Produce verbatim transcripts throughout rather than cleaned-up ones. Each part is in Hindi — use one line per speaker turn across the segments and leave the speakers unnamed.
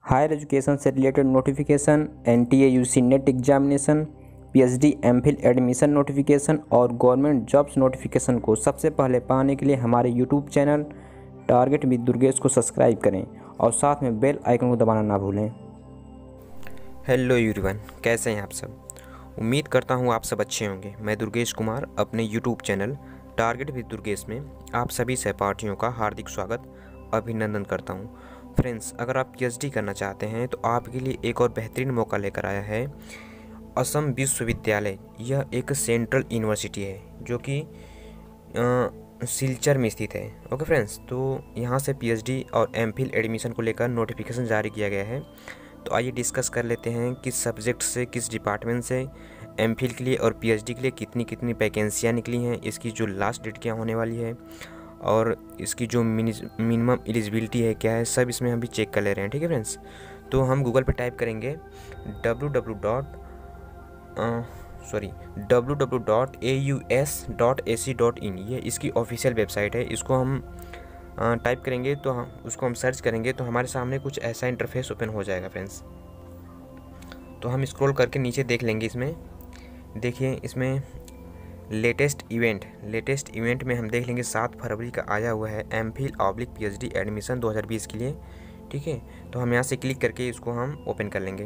हायर एजुकेशन से related notification, N T A U G C NET examination, P H D M phil admission notification और गवर्नमेंट जॉब्स नोटिफिकेशन को सबसे पहले पाने के लिए हमारे YouTube channel target with Durgesh को सब्सक्राइब करें और साथ में बेल आइकन को दबाना ना भूलें।
हेलो एवरीवन, कैसे हैं आप सब। उम्मीद करता हूं आप सब अच्छे होंगे। मैं दुर्गेश कुमार अपने YouTube channel target with Durgesh में आप सभी सहपाठियों का हार्दिक स्वागत अभिनंदन करता हूं। फ्रेंड्स, अगर आप पी एच डी करना चाहते हैं तो आपके लिए एक और बेहतरीन मौका लेकर आया है असम विश्वविद्यालय। यह एक सेंट्रल यूनिवर्सिटी है जो कि सिलचर में स्थित है। ओके फ्रेंड्स, तो यहाँ से पी एच डी और एम फिल एडमिशन को लेकर नोटिफिकेशन जारी किया गया है। तो आइए डिस्कस कर लेते हैं किस सब्जेक्ट से, किस डिपार्टमेंट से एम फिल के लिए और पी एच डी के लिए कितनी कितनी वैकेंसियाँ निकली हैं, इसकी जो लास्ट डेट क्या होने वाली है और इसकी जो मिनिमम एलिजिबिलिटी है क्या है, सब इसमें हम भी चेक कर ले रहे हैं। ठीक है फ्रेंड्स, तो हम गूगल पे टाइप करेंगे W W dot sorry W W dot A U S dot A C dot in, ये इसकी ऑफिशियल वेबसाइट है। इसको हम टाइप करेंगे तो हम उसको हम सर्च करेंगे तो हमारे सामने कुछ ऐसा इंटरफेस ओपन हो जाएगा फ्रेंड्स। तो हम स्क्रॉल करके नीचे देख लेंगे। इसमें देखिए, इसमें लेटेस्ट इवेंट लेटेस्ट इवेंट में हम देख लेंगे सात फरवरी का आया हुआ है M phil oblique P H D admission दो हज़ार बीस के लिए। ठीक है, तो हम यहाँ से क्लिक करके इसको हम ओपन कर लेंगे।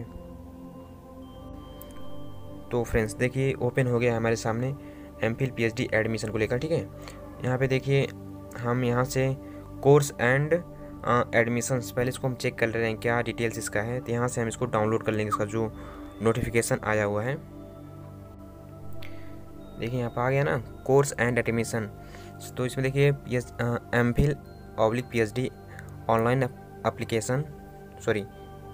तो फ्रेंड्स देखिए, ओपन हो गया हमारे सामने M phil P H D admission को लेकर। ठीक है, यहाँ पे देखिए हम यहाँ से कोर्स एंड एडमिशन्स, पहले इसको हम चेक कर रहे हैं क्या डिटेल्स इसका है। तो यहाँ से हम इसको डाउनलोड कर लेंगे, इसका जो नोटिफिकेशन आया हुआ है। देखिए यहाँ पर आ गया ना, कोर्स एंड एडमिशन। तो इसमें देखिए M phil oblique P H D online application, sorry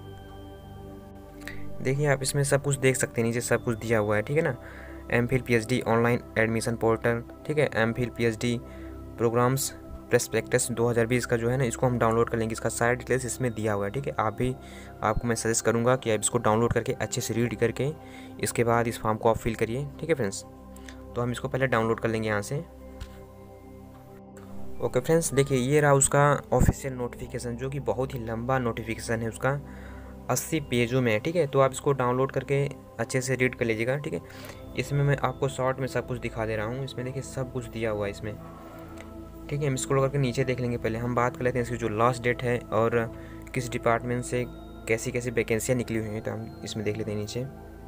देखिए आप इसमें सब कुछ देख सकते हैं, नीचे सब कुछ दिया हुआ है। ठीक है ना, M phil P H D online admission portal. ठीक है, M phil P H D programs prospectus दो हज़ार बीस का जो है ना, इसको हम डाउनलोड कर लेंगे। इसका सारे डिटेल्स इसमें दिया हुआ है। ठीक है, आप भी आपको मैं सजेस्ट करूँगा कि आप इसको डाउनलोड करके अच्छे से रीड करके इसके बाद इस फॉर्म को आप फिल करिए। ठीक है फ्रेंड्स, तो हम इसको पहले डाउनलोड कर लेंगे यहाँ से। ओके फ्रेंड्स, देखिए ये रहा उसका ऑफिशियल नोटिफिकेशन, जो कि बहुत ही लंबा नोटिफिकेशन है, उसका अस्सी पेजों में है। ठीक है, तो आप इसको डाउनलोड करके अच्छे से रीड कर लीजिएगा। ठीक है, इसमें मैं आपको शॉर्ट में सब कुछ दिखा दे रहा हूँ। इसमें देखिए सब कुछ दिया हुआ है इसमें। ठीक है, हम स्क्रॉल करके नीचे देख लेंगे। पहले हम बात कर लेते हैं इसकी जो लास्ट डेट है और किस डिपार्टमेंट से कैसी कैसी वैकेंसियाँ निकली हुई हैं, तो हम इसमें देख लेते हैं नीचे।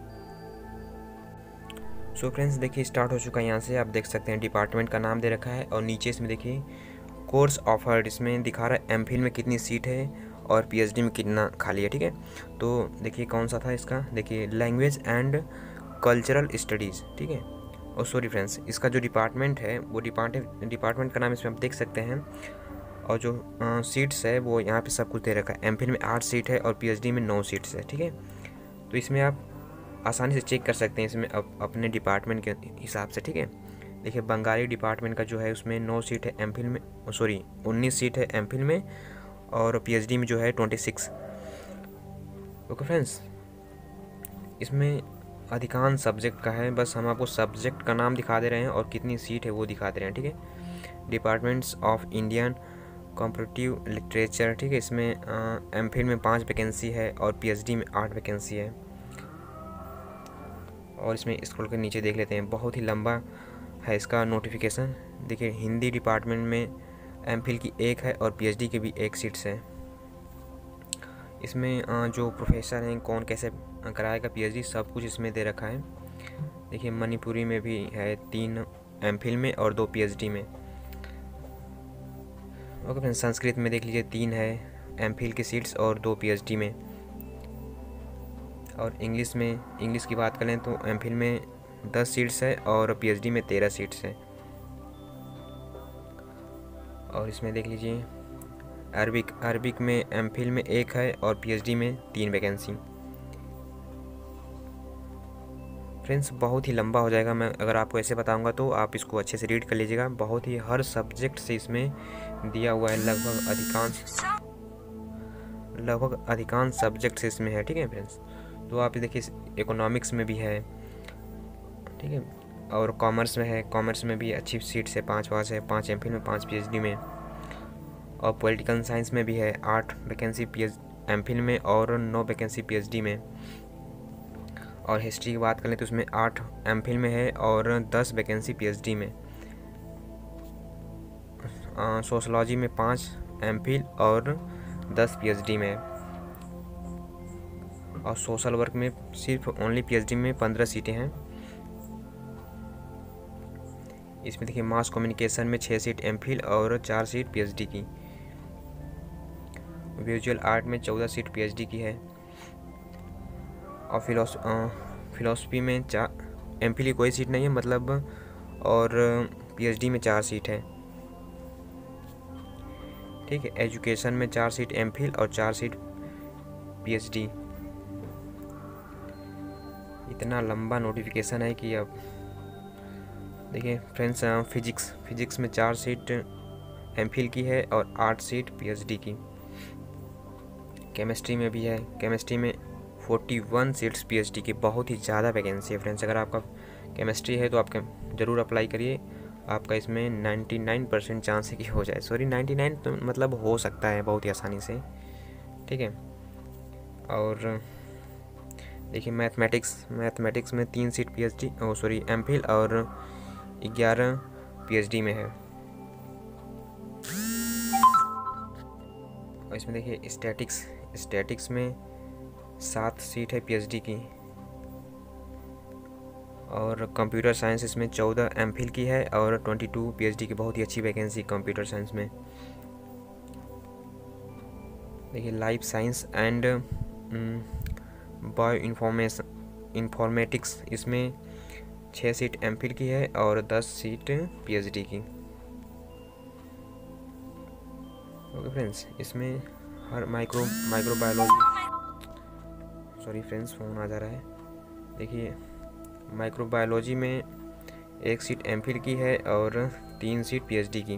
सो फ्रेंड्स देखिए स्टार्ट हो चुका है। यहाँ से आप देख सकते हैं डिपार्टमेंट का नाम दे रखा है और नीचे इसमें देखिए कोर्स ऑफर्ड, इसमें दिखा रहा है एम फिल में कितनी सीट है और पी एच डी में कितना खाली है। ठीक है, तो देखिए कौन सा था इसका, देखिए लैंग्वेज एंड कल्चरल स्टडीज़। ठीक है, और सॉरी फ्रेंड्स, इसका जो डिपार्टमेंट है वो डिपार्टमेंट डिपार्टमेंट का नाम इसमें आप देख सकते हैं। और जो आ, सीट्स है वो यहाँ पे सब कुछ दे रखा है। एम फिल में आठ सीट है और पी एच डी में नौ सीट्स है। ठीक है, तो इसमें आप आसानी से चेक कर सकते हैं इसमें अप, अपने डिपार्टमेंट के हिसाब से। ठीक है, देखिए बंगाली डिपार्टमेंट का जो है उसमें नौ सीट है एम फिल में, सॉरी उन्नीस सीट है एम फिल में और पी एच डी में जो है छब्बीस। ओके फ्रेंड्स, इसमें अधिकांश सब्जेक्ट का है, बस हम आपको सब्जेक्ट का नाम दिखा दे रहे हैं और कितनी सीट है वो दिखा दे रहे हैं। ठीक है, departments of Indian competitive literature. ठीक है, इसमें एम फिल में पाँच वैकेंसी है और पी एच डी में आठ वैकेंसी है। और इसमें स्क्रॉल कर नीचे देख लेते हैं, बहुत ही लंबा है इसका नोटिफिकेशन। देखिए हिंदी डिपार्टमेंट में एम फिल की एक है और पी एच डी की भी एक सीट्स है। इसमें जो प्रोफेसर हैं, कौन कैसे कराएगा पी एच डी, सब कुछ इसमें दे रखा है। देखिए मणिपुरी में भी है तीन एम फिल में और दो पी एच डी में। ओके फ्रेंड्स, संस्कृत में देख लीजिए तीन है एम फिल की सीट्स और दो पी एच डी में। और इंग्लिश में इंग्लिश की बात करें तो एम फिल में दस सीट्स है और पी एच डी में तेरह सीट्स है। और इसमें देख लीजिए अरबिक अरबिक में एम फिल में एक है और पी एच डी में तीन वैकेंसी। फ्रेंड्स बहुत ही लंबा हो जाएगा, मैं अगर आपको ऐसे बताऊंगा तो आप इसको अच्छे से रीड कर लीजिएगा। बहुत ही हर सब्जेक्ट से इसमें दिया हुआ है, लगभग अधिकांश लगभग अधिकांश सब्जेक्ट से इसमें है। ठीक है फ्रेंड्स, तो आप देखिए इकोनॉमिक्स में भी है। ठीक है, और कॉमर्स में है, कॉमर्स में भी अच्छी सीट्स है, पाँच पाँच है, पाँच एम फिल में, पाँच पी एच डी में। और पॉलिटिकल साइंस में भी है आठ वैकेंसी पी एच एमफिल में और नौ वैकेंसी पीएचडी में। और हिस्ट्री की बात करें तो उसमें आठ एमफिल में है और दस वैकेंसी पीएचडी में। सोशलॉजी में पाँच एमफिल और दस पीएचडी में। और सोशल वर्क में सिर्फ ओनली पीएचडी में पंद्रह सीटें हैं। इसमें देखिए मास कम्युनिकेशन में छः सीट एमफिल और चार सीट पीएचडी की। विजुअल आर्ट में चौदह सीट पीएचडी की है। और फिलोस फिलोसफी में चार एमफिल की कोई सीट नहीं है मतलब, और पीएचडी में चार सीट है। ठीक है, एजुकेशन में चार सीट एमफिल और चार सीट पीएचडी। इतना लंबा नोटिफिकेशन है कि अब देखिए फ्रेंड्स, फिजिक्स फिजिक्स में चार सीट एमफिल की है और आठ सीट पीएचडी की। केमिस्ट्री में भी है, केमिस्ट्री में इकतालीस सीट्स पीएचडी की। बहुत ही ज़्यादा वैकेंसी है फ्रेंड्स। अगर आपका केमिस्ट्री है तो आप ज़रूर अप्लाई करिए। आपका इसमें निन्यानवे परसेंट चांस है कि हो जाए। सॉरी निन्यानवे तो मतलब हो सकता है बहुत ही आसानी से। ठीक है, और देखिए मैथमेटिक्स मैथमेटिक्स में तीन seat PhD oh sorry MPhil और ग्यारह पीएचडी में है। और इसमें देखिए स्टैटिक्स स्टैटिक्स में सात सीट है पीएचडी की। और कंप्यूटर साइंस इसमें चौदह एमफिल की है और बाईस पीएचडी की। बहुत ही अच्छी वैकेंसी कंप्यूटर साइंस में। देखिए life science and bio information informatics, इसमें छः सीट एमफिल की है और दस सीट पीएचडी की। ओके फ्रेंड्स, इसमें हर micro microbiology sorry friends phone आ जा रहा है। देखिए माइक्रोबायोलॉजी में एक सीट एमफिल की है और तीन सीट पीएचडी की।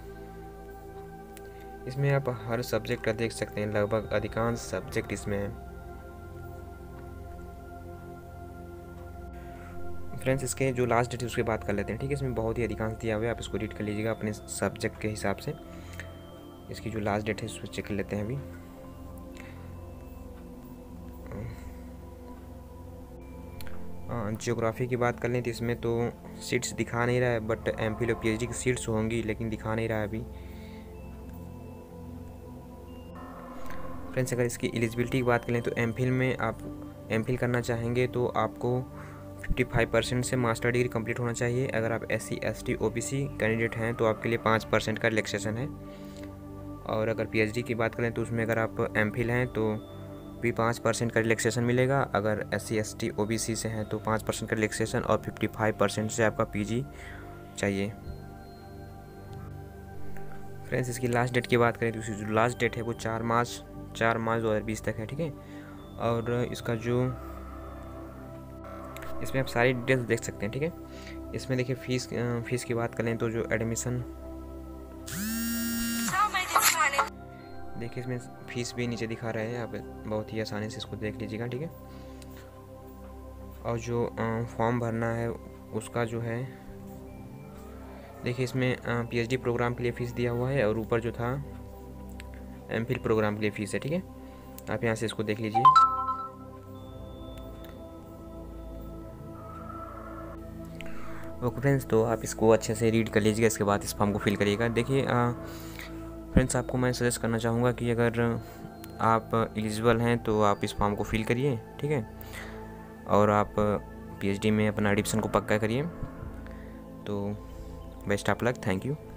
इसमें आप हर सब्जेक्ट का देख सकते हैं, लगभग अधिकांश सब्जेक्ट इसमें है। फ्रेंड्स इसके जो लास्ट डेट है उसकी बात कर लेते हैं। ठीक है, इसमें बहुत ही अधिकांश दिया हुआ है, आप इसको रीड कर लीजिएगा अपने सब्जेक्ट के हिसाब से। इसकी जो लास्ट डेट है उसको चेक कर लेते हैं अभी। जियोग्राफी की बात कर लें तो इसमें तो सीट्स दिखा नहीं रहा है, बट एमफिल और पीएचडी की सीट्स होंगी लेकिन दिखा नहीं रहा है अभी। फ्रेंड्स अगर इसकी एलिजिबिलिटी की बात करें तो एमफिल में आप एमफिल करना चाहेंगे तो आपको पचपन परसेंट से मास्टर डिग्री कंप्लीट होना चाहिए। अगर आप S C S T O B C candidate हैं तो आपके लिए पाँच परसेंट का रिलैक्सेशन है। और अगर पीएचडी की बात करें तो उसमें अगर आप एमफिल हैं तो भी पाँच परसेंट का रिलैक्सेशन मिलेगा। अगर S C S T O B C से हैं तो पाँच परसेंट का रिलैक्सेशन और पचपन परसेंट से आपका पीजी चाहिए। फ्रेंड्स इसकी लास्ट डेट की बात करें तो इसकी जो लास्ट डेट है वो चार मार्च चार मार्च दो हज़ार बीस तक है। ठीक है, और इसका जो इसमें आप सारी डिटेल्स देख सकते हैं। ठीक है, इसमें देखिए फीस फीस की बात करें तो जो एडमिशन देखिए इसमें फीस भी नीचे दिखा रहे हैं, आप बहुत ही आसानी से इसको देख लीजिएगा। ठीक है, और जो फॉर्म भरना है उसका जो है देखिए इसमें पीएचडी प्रोग्राम के लिए फ़ीस दिया हुआ है और ऊपर जो था एमफिल प्रोग्राम के लिए फ़ीस है। ठीक है, आप यहाँ से इसको देख लीजिए। ओके फ्रेंड्स, तो आप इसको अच्छे से रीड कर लीजिएगा, इसके बाद इस फॉर्म को फिल करिएगा। देखिए फ्रेंड्स आपको मैं सजेस्ट करना चाहूँगा कि अगर आप एलिजिबल हैं तो आप इस फॉर्म को फिल करिए। ठीक है, और आप पीएचडी में अपना एडमिशन को पक्का करिए। तो best of luck, thank you.